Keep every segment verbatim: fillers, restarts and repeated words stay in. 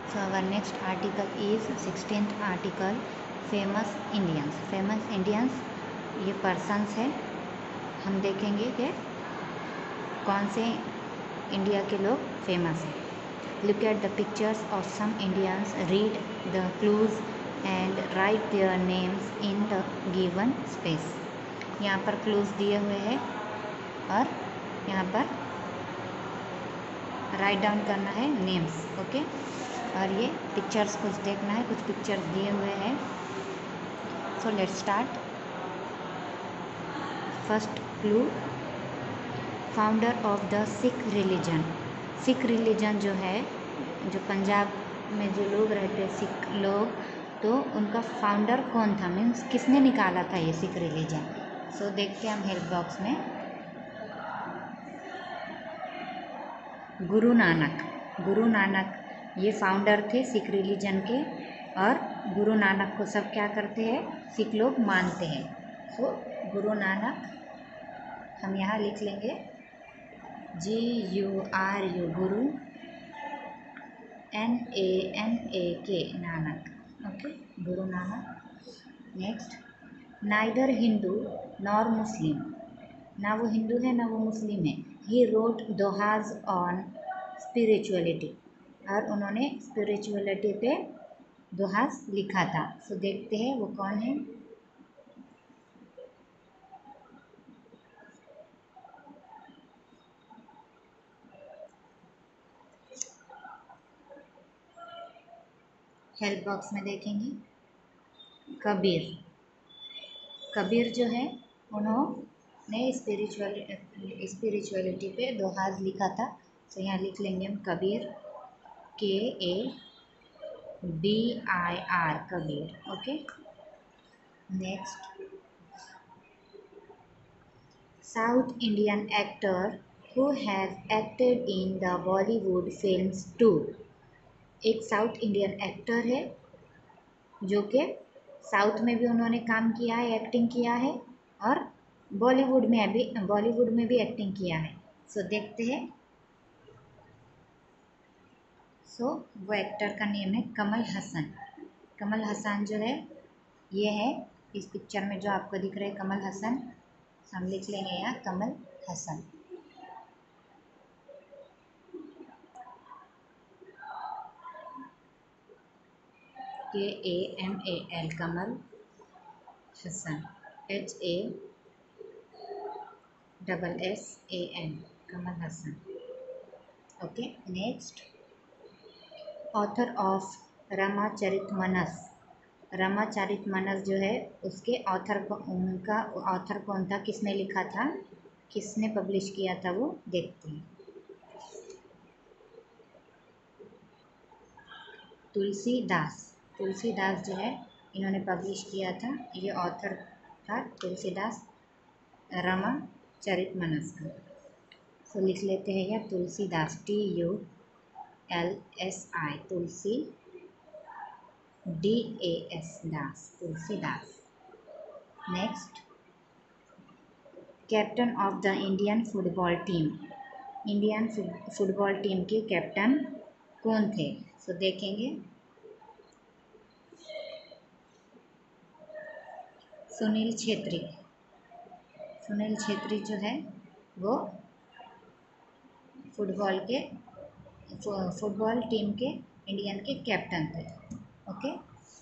So our next article is sixteenth article, famous Indians. famous Indians ये persons है, हम देखेंगे कि कौन से इंडिया के लोग फेमस हैं. Look at the pictures of some Indians, read the clues and write their names in the given space. यहाँ पर clues दिए हुए हैं और यहाँ पर राइट डाउन करना है नेम्स. ओके, और ये पिक्चर्स कुछ देखना है, कुछ पिक्चर्स दिए हुए हैं. So let's start. First clue, founder of the Sikh religion. Sikh religion जो है, जो पंजाब में जो लोग रहते हैं सिख लोग, तो उनका फाउंडर कौन था, मीन्स किसने निकाला था ये सिख रिलीजन. सो so, देखते हैं हम हेल्प बॉक्स में. गुरु नानक. गुरु नानक ये फाउंडर थे सिख रिलीजन के, और गुरु नानक को सब क्या करते हैं, सिख लोग मानते हैं. सो so, गुरु नानक हम यहाँ लिख लेंगे G U R U, Guru, N A N A K, Nanak. Okay, Guru Nanak. Next, neither Hindu nor Muslim. ना वो हिंदू है ना वो मुस्लिम है. He wrote dohas on spirituality. और उन्होंने स्पिरिचुअलिटी पे दोहाज लिखा था. सो so, देखते हैं वो कौन है. हेल्प बॉक्स में देखेंगे. कबीर. कबीर जो है उन्होंने स्पिरिचुअल स्पिरिचुअलिटी पे दोहाज लिखा था. तो यहाँ लिख लेंगे हम Kabir, K A B I R, Kabir. Okay. Next, south Indian actor who has acted in the Bollywood films too. एक साउथ इंडियन एक्टर है जो कि साउथ में भी उन्होंने काम किया है, एक्टिंग किया है, और बॉलीवुड में भी बॉलीवुड में भी एक्टिंग किया है. सो so, देखते हैं. सो so, वो एक्टर का नेम है कमल हसन. कमल हसन जो है, ये है इस पिक्चर में जो आपको दिख रहे हैं कमल हसन. हम लिख लेंगे यहाँ Kamal Haasan. K A M A L, Kamal Haasan. H A double S A N, Kamal Haasan. Okay. Next, author of Ramcharitmanas. Ramcharitmanas जो है उसके ऑथर को, उनका ऑथर कौन था, किसने लिखा था, किसने पब्लिश किया था, वो देखते हैं. तुलसीदास. तुलसीदास जो है इन्होंने पब्लिश किया था. ये ऑथर था तुलसीदास रामाचरितमानस का. सो लिख लेते हैं यह Tulsidas, T U L S I, Tulsi, D A S, Das, Tulsidas. Next, captain of the Indian football team. Indian football team के कैप्टन कौन थे. सो so, देखेंगे. सुनील छेत्री. सुनील छेत्री जो है वो फुटबॉल के फुटबॉल टीम के इंडियन के कैप्टन थे. Okay.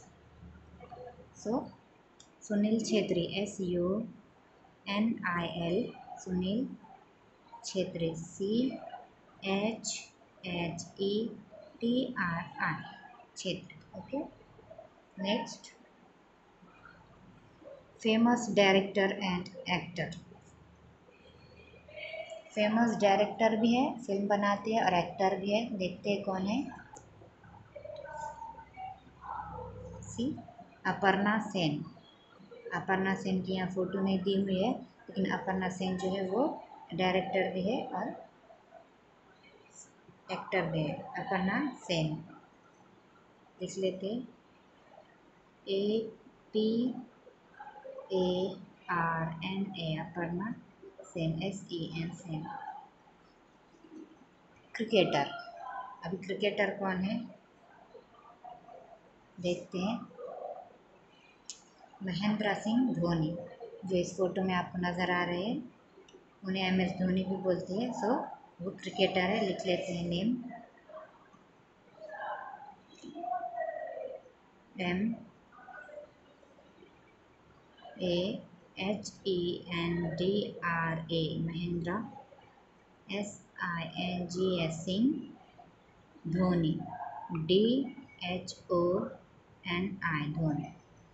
So Sunil Chhetri, S U N I L, Sunil Chhetri, C H H E T R I, Chhetri. Okay. Next, famous director and actor. Famous director भी है, फिल्म बनाते हैं, और एक्टर भी है. देखते हैं कौन है. सी अपर्णा सेन. अपर्णा सेन की यहाँ फ़ोटो नहीं दी हुई है, लेकिन अपर्णा सेन जो है वो डायरेक्टर भी है और एक्टर भी है. अपर्णा सेन लिख लेते. A P A R N A, Aparna Sen, S E N, Sen. Cricketer. अभी क्रिकेटर कौन है, देखते हैं। महेंद्र सिंह धोनी, जो इस फोटो में आपको नज़र आ रहे हैं, उन्हें एम एस धोनी भी बोलते हैं। सो वो क्रिकेटर है, लिख लेते हैं name M A H E N D R A Mahendra, S I N G S Singh Dhoni, D H O N I Dhoni.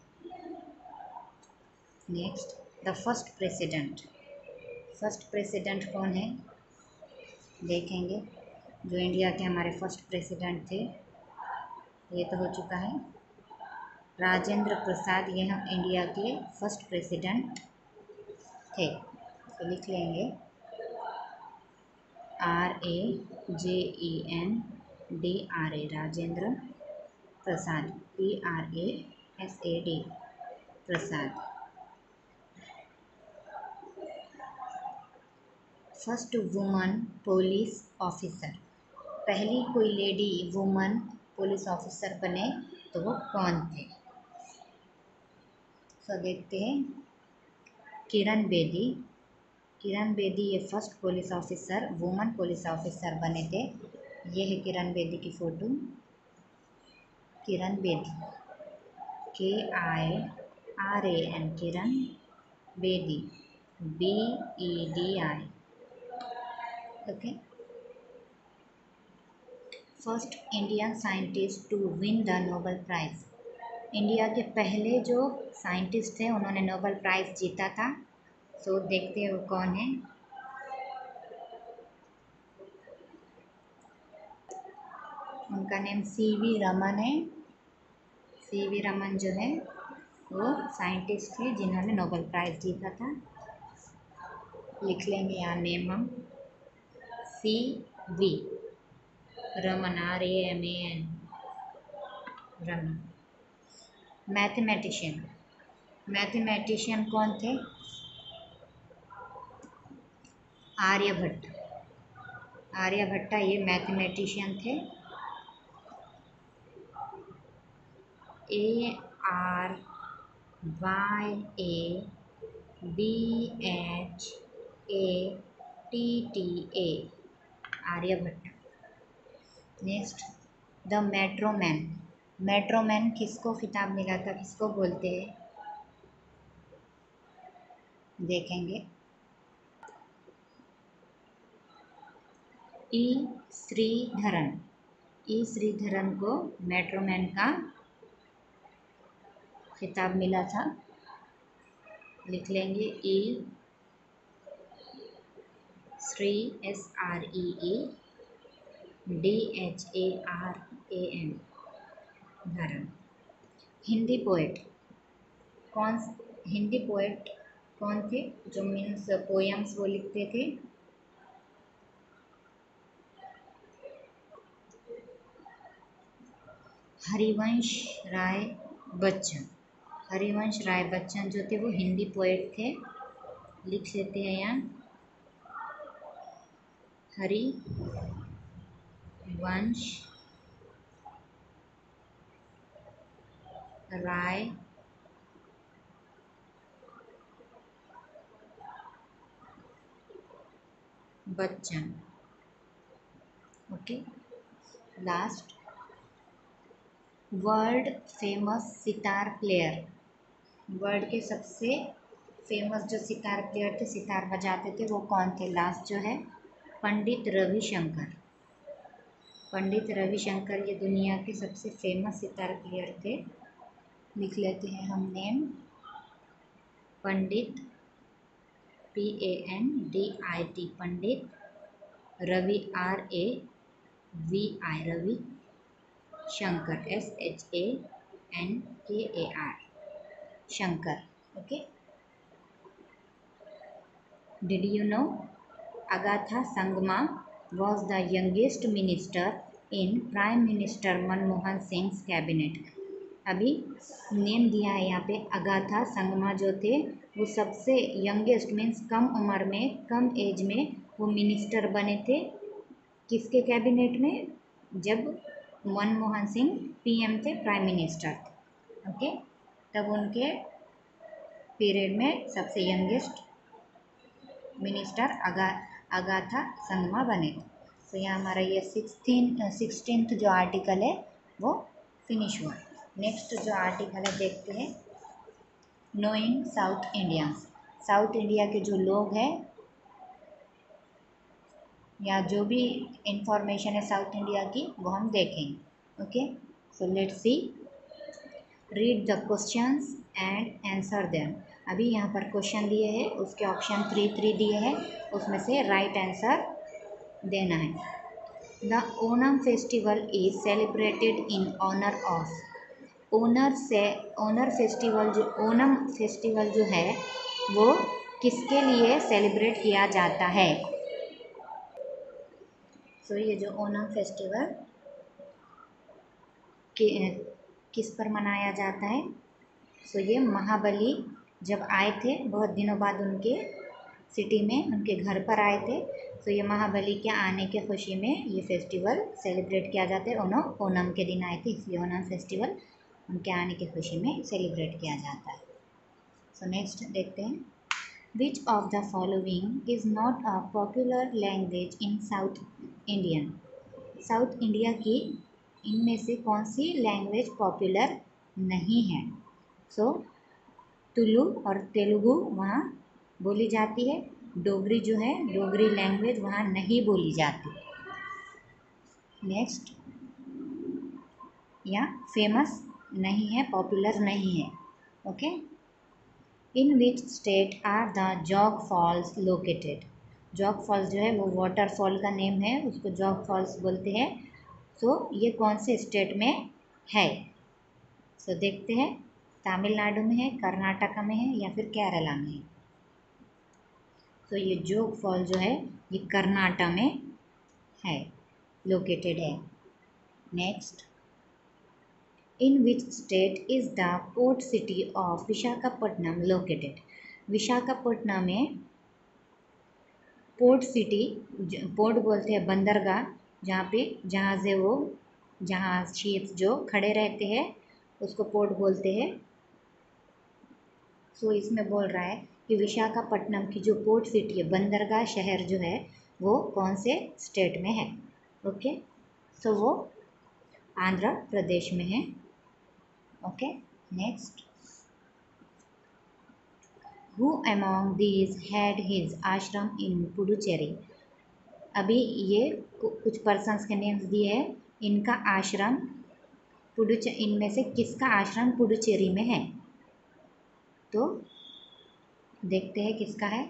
Next, the first president. First president कौन है देखेंगे। जो इंडिया के हमारे फर्स्ट प्रेसिडेंट थे, ये तो हो चुका है, राजेंद्र प्रसाद, ये हम इंडिया के फर्स्ट प्रेसिडेंट थे। तो लिख लेंगे R A J E N D R A, Rajendra Prasad, P R A S A D, Prasad. First woman police officer, पहली कोई लेडी वुमन पुलिस ऑफिसर बने तो वो कौन थे। सो देखते हैं, किरण बेदी। किरण बेदी ये first police officer, woman police officer बने थे। ये है किरण बेदी की photo. Kiran Bedi, K I R A N, Kiran Bedi, B E D I. Okay. First Indian scientist to win the Nobel prize, India के पहले जो साइंटिस्ट थे उन्होंने नोबेल प्राइज़ जीता था। सो देखते हैं वो कौन है। उनका नेम सी वी रमन है। सी वी रमन जो है वो साइंटिस्ट थे जिन्होंने नोबेल प्राइज़ जीता था। लिख लेंगे यहाँ नेम हम, C V Raman, R A M A N, Raman. Mathematician, mathematician कौन थे, आर्यभट्ट। आर्यभट्ट ये मैथमेटिशियन थे। A R Y A B H A T T A, Aryabhatta. Next, the metro man. Metro man किसको खिताब मिला था, किसको बोलते हैं देखेंगे। ई श्रीधरन, ई श्रीधरन को मेट्रोमैन का खिताब मिला था। लिख लेंगे E Sree, S R E E D H A R A N, Dharan. Hindi poet कौन, हिंदी पोएट कौन थे जो मीन्स पोयम्स वो लिखते थे। हरिवंश राय बच्चन, हरिवंश राय बच्चन जो थे वो हिंदी पोएट थे। लिख लेते हैं यहाँ, Harivansh Rai Bachchan. Okay. Last, world famous sitar player, world के सबसे फेमस जो सितार प्लेयर थे, सितार बजाते थे, वो कौन थे। लास्ट जो है पंडित रविशंकर, पंडित रविशंकर ये दुनिया के सबसे फेमस सितार प्लेयर थे। लिख लेते हैं हम name, Pandit, P A N D I T, Pandit, Ravi, R A V I, Ravi, Shankar, S H A N K A R, Shankar. Okay. Did you know Agatha Sangma was the youngest minister in prime minister Manmohan Singh cabinet. अभी name दिया है यहाँ पे, Agatha Sangma जो थे वो सबसे youngest means कम उम्र में, कम एज में वो मिनिस्टर बने थे किसके कैबिनेट में, जब मनमोहन सिंह पीएम थे, प्राइम मिनिस्टर थे। ओके, तब उनके पीरियड में सबसे यंगेस्ट मिनिस्टर अगा अगाथा संगमा बने। तो यहाँ हमारा ये सिक्सटीन सिक्सटीन्थ जो आर्टिकल है वो फिनिश हुआ। नेक्स्ट जो आर्टिकल है देखते हैं, knowing south Indians. South India के जो लोग हैं या जो भी इंफॉर्मेशन है साउथ इंडिया की वो हम देखेंगे। Okay, so let's see, read the questions and answer them. अभी यहाँ पर क्वेश्चन दिए हैं, उसके ऑप्शन थ्री थ्री दिए हैं, उसमें से राइट आंसर देना है। The Onam festival is celebrated in honour of. Honour से ओनर फेस्टिवल जो ओणम फेस्टिवल जो है वो किसके लिए सेलिब्रेट किया जाता है? सो so, ये जो ओणम फेस्टिवल कि, किस पर मनाया जाता है? सो so, ये महाबली जब आए थे बहुत दिनों बाद उनके सिटी में, उनके घर पर आए थे, तो ये महाबली के आने के खुशी में ये फेस्टिवल सेलिब्रेट किया जाता है। ओणम ओणम के दिन आए थे इसलिए ओणम फेस्टिवल उनके आने की खुशी में सेलिब्रेट किया जाता है। सो नेक्स्ट देखते हैं, which of the following is not a popular language in south Indian. South India की इनमें से कौन सी लैंग्वेज पॉपुलर नहीं है? सो so, तुलु और तेलुगु वहाँ बोली जाती है, डोगरी जो है डोगरी लैंग्वेज वहाँ नहीं बोली जाती। नेक्स्ट, या फेमस नहीं है, पॉपुलर नहीं है। Okay, in which state are the Jog falls located. Jog falls जो है वो वाटरफॉल का नेम है, उसको जॉग फॉल्स बोलते हैं। तो ये कौन से स्टेट में है? सो so, देखते हैं, तमिलनाडु में है, कर्नाटक में है या फिर केरला में है। तो ये जोग फॉल जो है ये कर्नाटक में है, लोकेटेड है। Next, in which state is the port city of Visakhapatnam located. Visakhapatnam में पोर्ट सिटी, पोर्ट बोलते हैं बंदरगाह, जहाँ पे जहाँ से वो जहाँ शिप्स जो खड़े रहते हैं उसको पोर्ट बोलते हैं। सो इसमें बोल रहा है कि विशाखापट्टनम की जो पोर्ट सिटी है, बंदरगाह शहर जो है वो कौन से स्टेट में है? ओके, सो वो आंध्र प्रदेश में है। Okay, next, who among these had his ashram in Puducherry. अभी ये कुछ पर्सन्स के नेम्स दिए हैं, इनका आश्रम पुडुचे इनमें से किसका आश्रम पुडुचेरी में है? तो देखते हैं किसका है,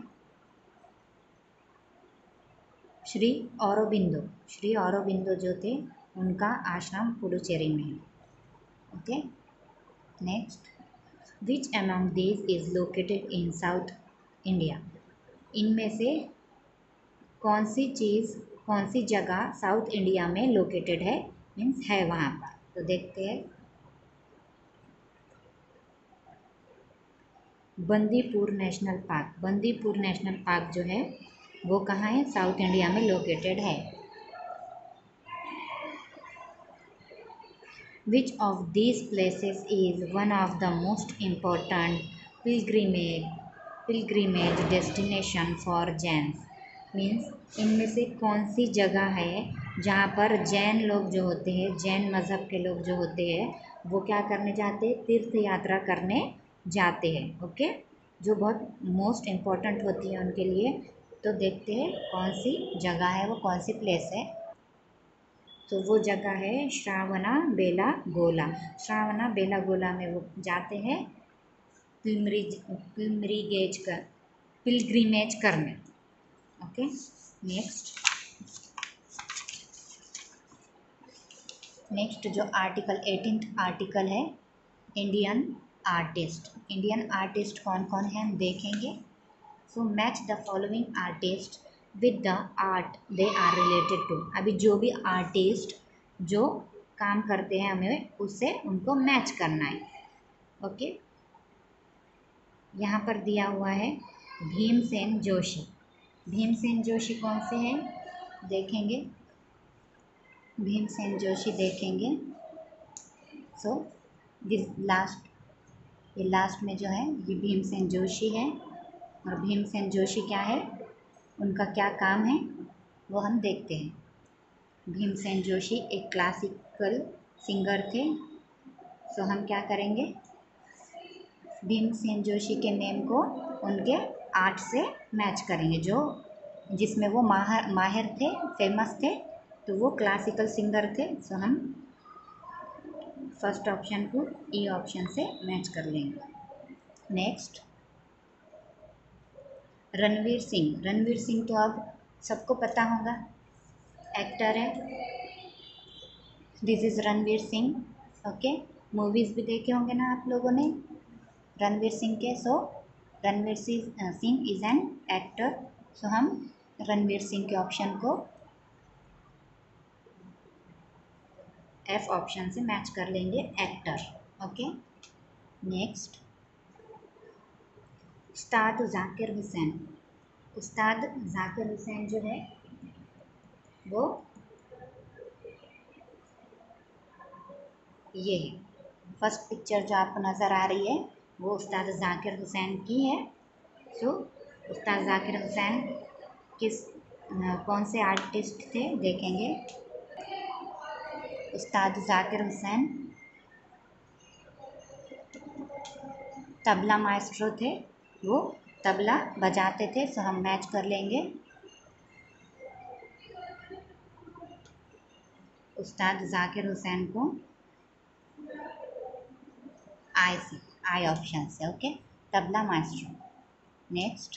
श्री औरोबिंदो। श्री औरोबिंदो जो थे उनका आश्रम पुडुचेरी में है। Okay, next, which among these is located in south India. इनमें से कौन सी चीज़, कौन सी जगह साउथ इंडिया में लोकेटेड है, मीन्स है वहाँ पर? तो देखते हैं, Bandipur national park. Bandipur national park जो है वो कहाँ है? साउथ इंडिया में लोकेटेड है। Which of these places is one of the most important pilgrimage pilgrimage destination for Jains. Means इनमें से कौन सी जगह है जहाँ पर जैन लोग जो होते हैं, जैन मज़हब के लोग जो होते हैं वो क्या करने जाते हैं? तीर्थ यात्रा करने जाते हैं। ओके, जो बहुत मोस्ट इम्पॉर्टेंट होती है उनके लिए। तो देखते हैं कौन सी जगह है, वो कौन सी प्लेस है। तो वो जगह है श्रावणा बेलागोला। श्रावणा बेलागोला में वो जाते हैं पिलग्रिज पिलग्रिमेज कर पिलग्रिमेज करने। ओके, नेक्स्ट नेक्स्ट जो आर्टिकल एटीन्थ आर्टिकल है, इंडियन आर्टिस्ट। इंडियन आर्टिस्ट कौन कौन है हम देखेंगे। So match the following artist with the art they are related to. अभी जो भी आर्टिस्ट जो काम करते हैं हमें उससे उनको मैच करना है। ओके, यहाँ पर दिया हुआ है भीमसेन जोशी। भीमसेन जोशी कौन से हैं देखेंगे। भीमसेन जोशी देखेंगे। सो दिस लास्ट, ये लास्ट में जो है ये भीमसेन जोशी है। और भीमसेन जोशी क्या है, उनका क्या काम है वो हम देखते हैं। भीमसेन जोशी एक क्लासिकल सिंगर थे। सो हम क्या करेंगे, भीमसेन जोशी के नेम को उनके आर्ट से मैच करेंगे, जो जिसमें वो माहिर माहिर थे, फेमस थे। तो वो क्लासिकल सिंगर थे। सो हम फर्स्ट ऑप्शन को ई ऑप्शन से मैच कर लेंगे। नेक्स्ट, रणवीर सिंह। रणवीर सिंह तो अब सबको पता होगा, एक्टर है। This is Ranveer Singh. Okay, movies भी देखे होंगे ना आप लोगों ने रणवीर सिंह के। So Ranveer Singh is an actor. So हम रणवीर सिंह के ऑप्शन को एफ ऑप्शन से मैच कर लेंगे, एक्टर। ओके, नेक्स्ट, उस्ताद जाकिर हुसैन। उस्ताद जाकिर हुसैन जो है वो ये है, फर्स्ट पिक्चर जो आपको नज़र आ रही है वो उस्ताद जाकिर हुसैन की है। सो उस्ताद जाकिर हुसैन किस कौन से आर्टिस्ट थे देखेंगे। उस्ताद जाकिर हुसैन तबला माइस्ट्रो थे, वो तबला बजाते थे। सो हम मैच कर लेंगे उस्ताद जाकिर हुसैन को आई से, आई ऑप्शन से। Okay, tabla maestro. Next,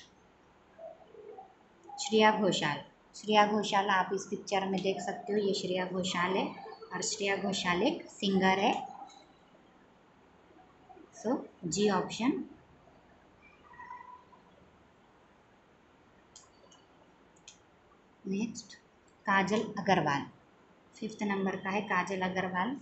Shreya Ghoshal. Shreya Ghoshal आप इस पिक्चर में देख सकते हो, ये श्रेया घोषाल है और श्रेया घोषाल एक सिंगर है। So G option. Next, Kajal Aggarwal. Fifth number का है काजल अग्रवाल।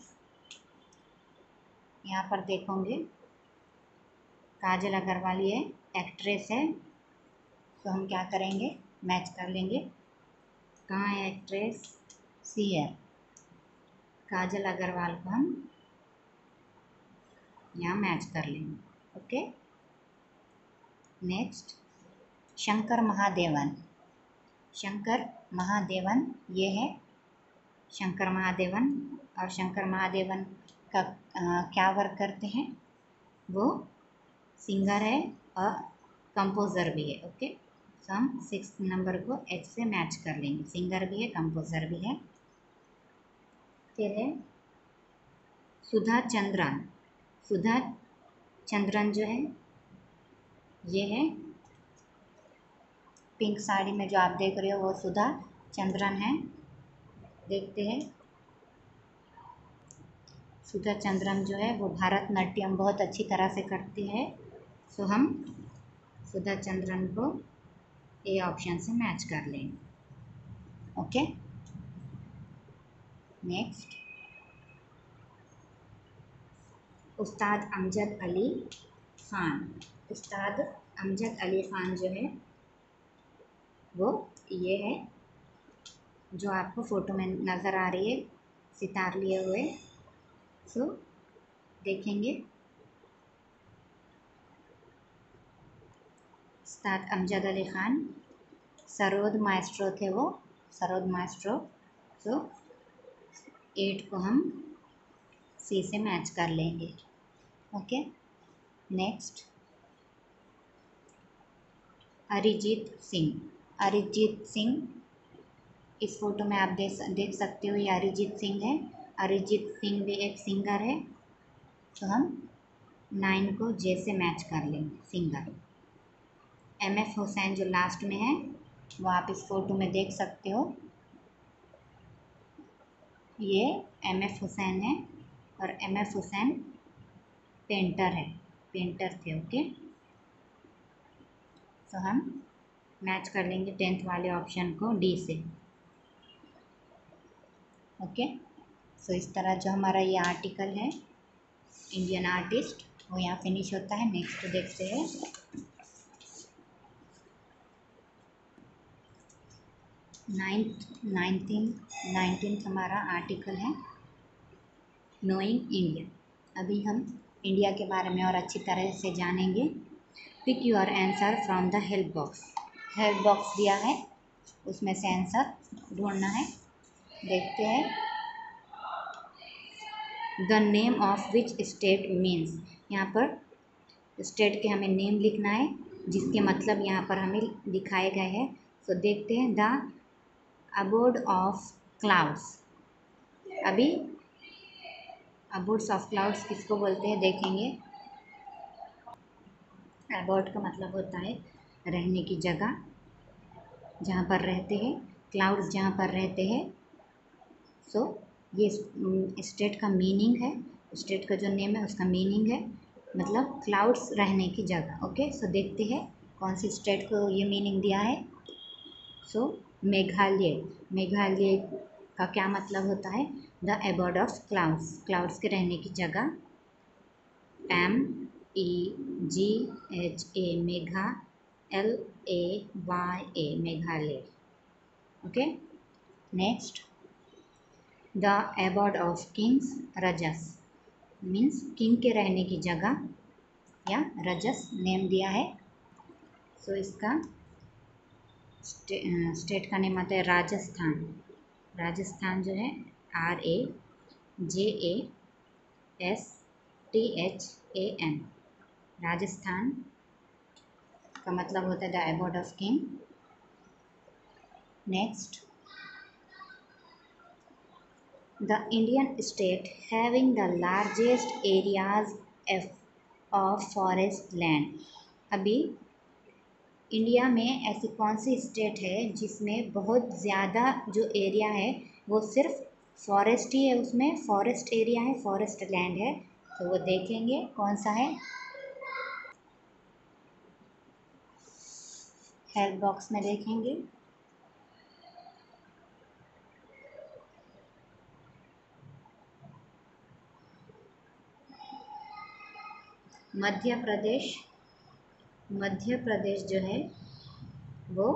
यहाँ पर देखोगे काजल अग्रवाल ये एक्ट्रेस है। तो हम क्या करेंगे, मैच कर लेंगे। कहाँ है एक्ट्रेस, सी है, काजल अग्रवाल को हम यहाँ मैच कर लेंगे। Okay, next, Shankar Mahadevan. शंकर महादेवन ये है शंकर महादेवन। और शंकर महादेवन का आ, क्या वर्क करते हैं, वो सिंगर है और कंपोज़र भी है। ओके, तो हम सिक्स नंबर को एच से मैच कर लेंगे, सिंगर भी है कंपोज़र भी है। फिर है सुधा चंद्रन। सुधा चंद्रन जो है ये है, पिंक साड़ी में जो आप देख रहे हो वो सुधा चंद्रन है। देखते हैं, सुधा चंद्रन जो है वो भारतनाट्यम बहुत अच्छी तरह से करती है। सो हम सुधा चंद्रन को ए ऑप्शन से मैच कर लेंगे। ओके, नेक्स्ट, उस्ताद अमजद अली ख़ान। उस्ताद अमजद अली ख़ान जो है वो ये है, जो आपको फ़ोटो में नज़र आ रही है सितार लिए हुए। सो देखेंगे, उस्ताद अमजद अली ख़ान सरोद माइस्ट्रो थे, वो सरोद माइस्ट्रो। सो एट को हम सी से मैच कर लेंगे। Okay, next, Arijit Singh. अरिजीत सिंह इस फोटो में आप देख देख सकते हो, ये अरिजीत सिंह है। अरिजीत सिंह भी एक सिंगर है। तो हम नाइन को जे से मैच कर लेंगे, सिंगर। एम एफ हुसैन जो लास्ट में है वो आप इस फोटो में देख सकते हो, ये एम एफ हुसैन है। और एम एफ हुसैन पेंटर है, पेंटर थे। ओके, तो हम मैच कर लेंगे टेंथ वाले ऑप्शन को डी से। ओके, सो इस तरह जो हमारा ये आर्टिकल है इंडियन आर्टिस्ट वो यहाँ फिनिश होता है। नेक्स्ट देखते हैं, नाइन्थ नाइनटीन नाइनटीन हमारा आर्टिकल है नोइंग इंडिया। अभी हम इंडिया के बारे में और अच्छी तरह से जानेंगे। Pick your answer from the help box. Help box दिया है, उसमें से आंसर ढूंढना है। देखते हैं। The name of which state means, यहाँ पर स्टेट के हमें नेम लिखना है जिसके मतलब यहाँ पर हमें दिखाए गए हैं। तो देखते हैं। The abode of clouds. अभी अबोर्ड्स ऑफ क्लाउड्स किसको बोलते हैं देखेंगे। अबोर्ड का मतलब होता है रहने की जगह, जहाँ पर रहते हैं। क्लाउड्स जहाँ पर रहते हैं। सो so, ये स्टेट का मीनिंग है। स्टेट का जो नेम है उसका मीनिंग है मतलब क्लाउड्स रहने की जगह। ओके, सो देखते हैं कौन सी स्टेट को ये मीनिंग दिया है। So so, Meghalaya. मेघालय का क्या मतलब होता है? The abode of clouds, clouds के रहने की जगह। M E G H A Megha, L A Y A Meghalaya. Okay, next. The abode of kings rajas means king के रहने की जगह या रजस नेम दिया है। सो so, इसका स्टे, स्टेट का नेम आता है राजस्थान। राजस्थान जो है R A J A S T H A N, Rajasthan का मतलब होता है the abode of king. Next. The Indian state having the largest areas of forest land. अभी इंडिया में ऐसी कौन सी स्टेट है जिसमें बहुत ज़्यादा जो एरिया है वो सिर्फ फॉरेस्ट ही है, उसमें फॉरेस्ट एरिया है, फॉरेस्ट लैंड है। तो वो देखेंगे कौन सा है। हेल्प बॉक्स में देखेंगे। मध्य प्रदेश। मध्य प्रदेश जो है वो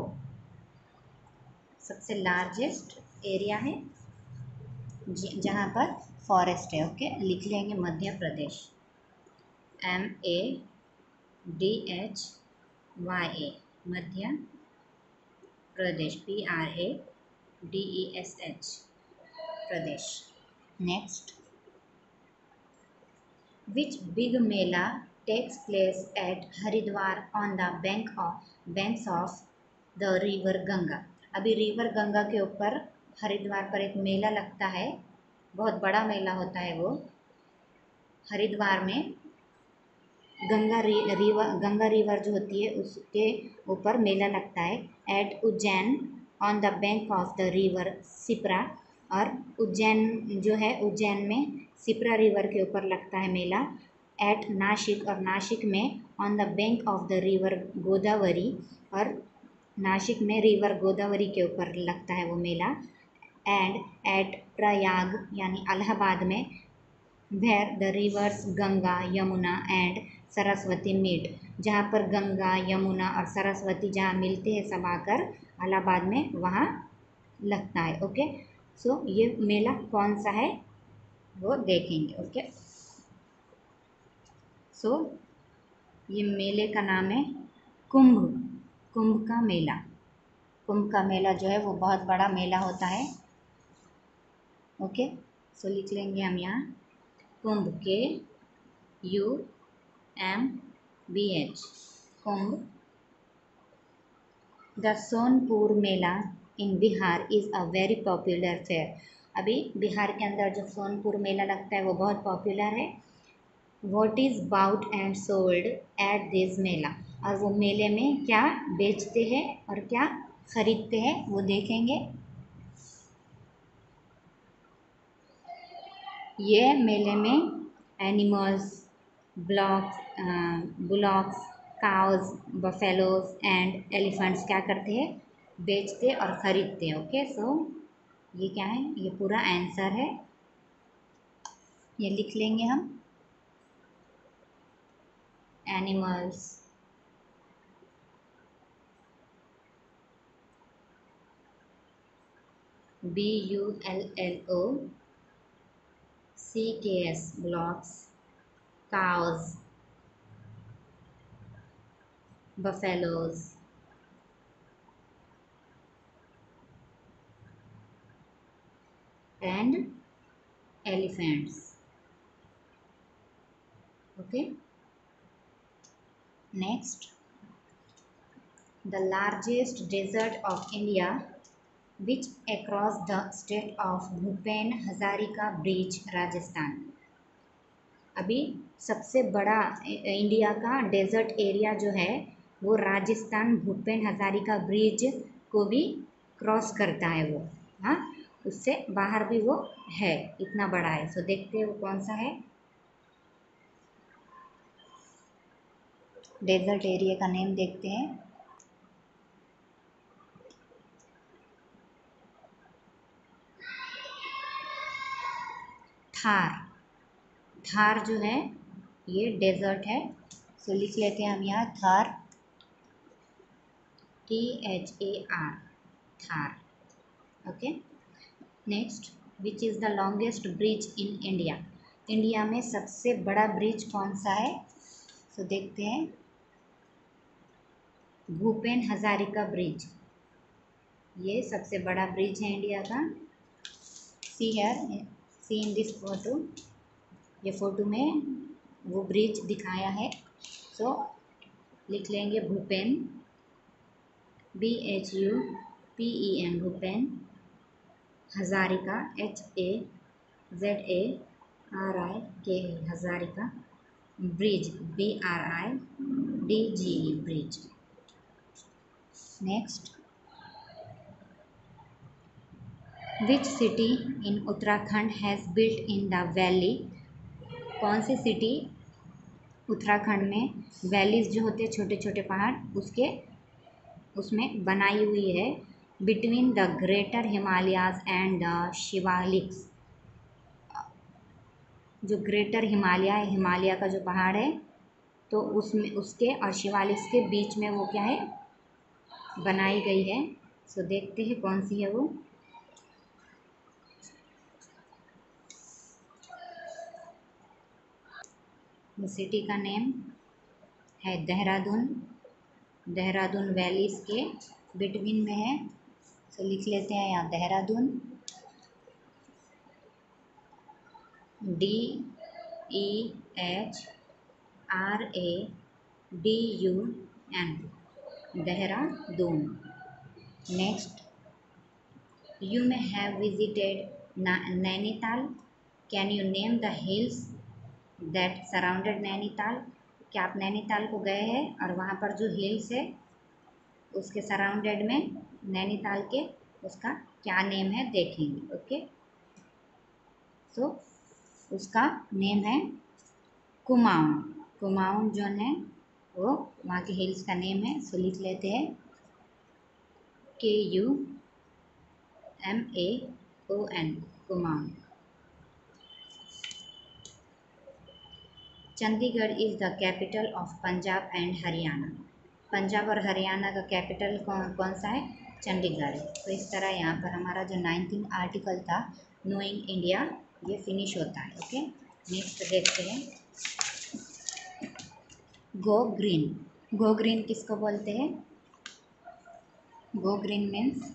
सबसे लार्जेस्ट एरिया है जहाँ पर फॉरेस्ट है। ओके, लिख लेंगे Madhya Pradesh. M A D H Y A Madhya Pradesh, P R A D E S H Pradesh. Next. Which big mela takes place at Haridwar on the bank of banks of the river Ganga. अभी river Ganga के ऊपर हरिद्वार पर एक मेला लगता है, बहुत बड़ा मेला होता है वो हरिद्वार में। गंगा री, रिवर गंगा रिवर जो होती है उसके ऊपर मेला लगता है at Ujjain on the bank of the river Sipra. और उज्जैन जो है उज्जैन में सिप्रा रिवर के ऊपर लगता है मेला। एट नासिक, और नासिक में on the bank of the river Godavari, और नासिक में रिवर गोदावरी के ऊपर लगता है वो मेला। एंड एट प्रयाग यानी इलाहाबाद में where the rivers Ganga Yamuna and Saraswati meet, जहाँ पर गंगा यमुना और सरस्वती जहाँ मिलते हैं सब आकर इलाहाबाद में वहाँ लगता है। ओके, सो so, ये मेला कौन सा है वो देखेंगे। ओके, सो so, ये मेले का नाम है कुंभ। कुंभ का मेला। कुंभ का मेला जो है वो बहुत बड़ा मेला होता है। ओके, सो लिख लेंगे हम यहाँ Kumbh, K U M B H, Kumbh. The Sonpur mela in Bihar is a very popular fair. अभी बिहार के अंदर जो सोनपुर मेला लगता है वो बहुत पॉपुलर है। What is bought and sold at this mela, और वो मेले में क्या बेचते हैं और क्या खरीदते हैं वो देखेंगे। ये मेले में animals, bullocks bullocks, cows, buffaloes and elephants क्या करते हैं, बेचते और ख़रीदते हैं। ओके, सो ये क्या है, ये पूरा आंसर है, ये लिख लेंगे हम। Animals, B U L L O C K S, blocks, cows, buffaloes, and elephants. Okay. Next, the largest desert of India, which across the state of Bhupen Hazarika Bridge, Rajasthan. अभी सबसे बड़ा India का desert area जो है वो Rajasthan Bhupen Hazarika bridge को भी cross करता है वो, हाँ, उससे बाहर भी वो है, इतना बड़ा है। सो देखते हैं वो कौन सा है। डेजर्ट एरिया का नेम देखते हैं। थार। थार जो है ये डेजर्ट है। सो लिख लेते हैं हम यहाँ Thar, T H A R, Thar. Okay. Next, which is the longest bridge in India. India में सबसे बड़ा ब्रिज कौन सा है? सो so, देखते हैं, भूपेन हजारिका ब्रिज, ये सबसे बड़ा ब्रिज है इंडिया का। See here, see in this photo, ये फोटो में वो ब्रिज दिखाया है। सो so, लिख लेंगे Bhupen, B H U P E N, Bhupen Hazarika, H A Z A R I K, Hazarika bridge, B R I D G E, bridge. Next, which city in Uttarakhand has built in the valley. कौन सी city Uttarakhand में valleys जो होते हैं, छोटे छोटे पहाड़, उसके उसमें बनाई हुई है, between the greater Himalayas and the Shivaliks. जो ग्रेटर हिमालय है, हिमालय का जो पहाड़ है, तो उसमें उसके और शिवालिक्स के बीच में वो क्या है, बनाई गई है। सो देखते हैं कौन सी है वो। सिटी का नेम है देहरादून, देहरादून वैलीज के बिटवीन में है। सो लिख लेते हैं यहाँ Dehradun, D E H R A D U N, Dehradun. Next, you may have visited Nainital, can you name the hills that surrounded Nainital. क्या आप नैनीताल को गए हैं और वहाँ पर जो हिल्स है उसके सराउंडेड में नैनीताल के, उसका क्या नेम है देखेंगे। ओके। सो उसका नेम है कुमाऊं। कुमाऊं जो है वो वहाँ के हिल्स का नेम है। सो लिख लेते हैं K U M A O N, Kumaon. Chandigarh is the capital of Punjab and Haryana. Punjab और हरियाणा का कैपिटल कौन कौन सा है? चंडीगढ़ है। तो इस तरह यहाँ पर हमारा जो नाइनटीन आर्टिकल था नोइंग इंडिया, ये फिनिश होता है। ओके। नेक्स्ट देखते हैं, गो ग्रीन। गो ग्रीन किसको बोलते हैं? Go green means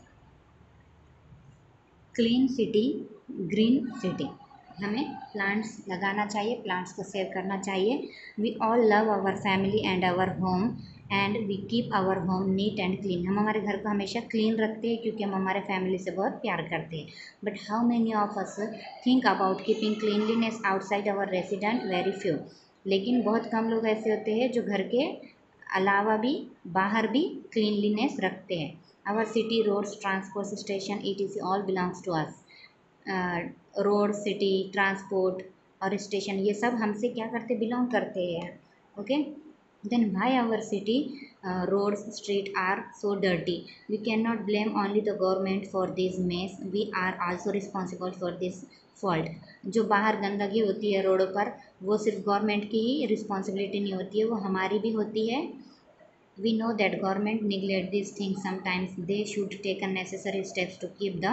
clean city, green city. हमें प्लांट्स लगाना चाहिए, प्लांट्स को सेव करना चाहिए। We all love our family and our home and we keep our home neat and clean. हम हमारे घर को हमेशा क्लीन रखते हैं क्योंकि हम हमारे फैमिली से बहुत प्यार करते हैं। But how many of us think about keeping cleanliness outside our resident? Very few. लेकिन बहुत कम लोग ऐसे होते हैं जो घर के अलावा भी बाहर भी क्लीनलीनेस रखते हैं। Our city, roads, transport, station, E T C all belongs to us. Road, city, transport और स्टेशन, ये सब हमसे क्या करते, बिलोंग करते हैं। Okay. Then why our city, roads, street are so dirty? We can not blame only the government for this mess, we are also responsible for this fault. जो बाहर गंदगी होती है रोडों पर, वो सिर्फ गवर्नमेंट की ही रिस्पॉन्सिबिलिटी नहीं होती है, वो हमारी भी होती है। We know that government neglect these things sometimes. They should take unnecessary steps to keep the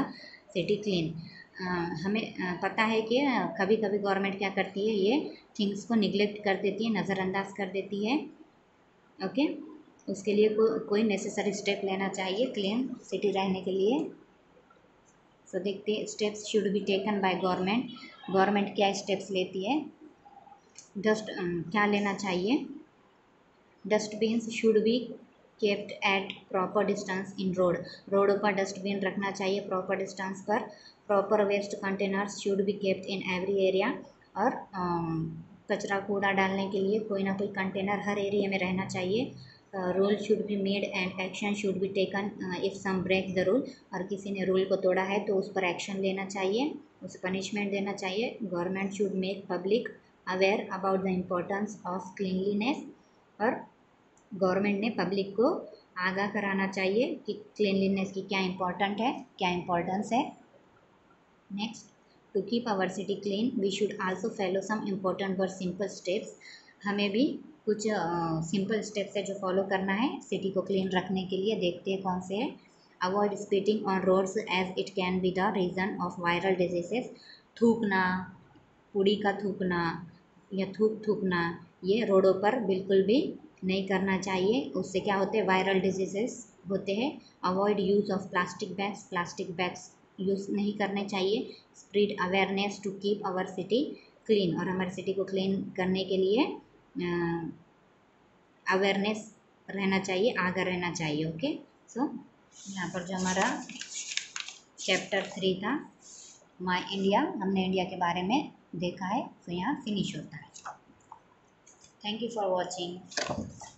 city clean. हमें अ, पता है कि कभी कभी गवर्नमेंट क्या करती है, ये थिंग्स को निगलेक्ट कर देती है, नज़रअंदाज कर देती है। ओके, उसके लिए को, कोई नेसेसरी स्टेप लेना चाहिए क्लीन सिटी रहने के लिए। सो so, देखते steps should be taken by government. Government क्या स्टेप्स लेती है। डस्ट क्या लेना चाहिए। Dustbins should be kept at proper distance in road. Road पर डस्टबिन रखना चाहिए प्रॉपर डिस्टेंस पर। Proper waste containers should be kept in every area. और कचरा कूड़ा डालने के लिए कोई ना कोई कंटेनर हर एरिया में रहना चाहिए। Rule should be made and action should be taken if some break the rule. और किसी ने रूल को तोड़ा है तो उस पर एक्शन लेना चाहिए, उसे पनिशमेंट देना चाहिए। Government should make public aware about the importance of cleanliness. और गवर्नमेंट ने पब्लिक को आगाह कराना चाहिए कि क्लीनलीनेस की क्या इम्पोर्टेंट है, क्या इम्पोर्टेंस है। Next, to keep our city clean we should also follow some important but simple steps. हमें भी कुछ सिंपल स्टेप्स है जो फॉलो करना है सिटी को क्लीन रखने के लिए। देखते हैं कौन से है। Avoid spitting on roads as it can be the reason of viral diseases. थूकना, पूड़ी का थूकना या थूक थूकना, ये रोडों पर बिल्कुल भी नहीं करना चाहिए। उससे क्या होते हैं, वायरल डिजीजेस होते हैं। Avoid use of plastic bags. Plastic bags use नहीं करने चाहिए। Spread awareness to keep our city clean. और हमारी सिटी को क्लीन करने के लिए अवेयरनेस रहना चाहिए, आगाह रहना चाहिए। ओके, सो यहाँ पर जो हमारा चैप्टर थ्री था माय इंडिया, हमने इंडिया के बारे में देखा है, तो यहाँ फिनिश होता है। Thank you for watching.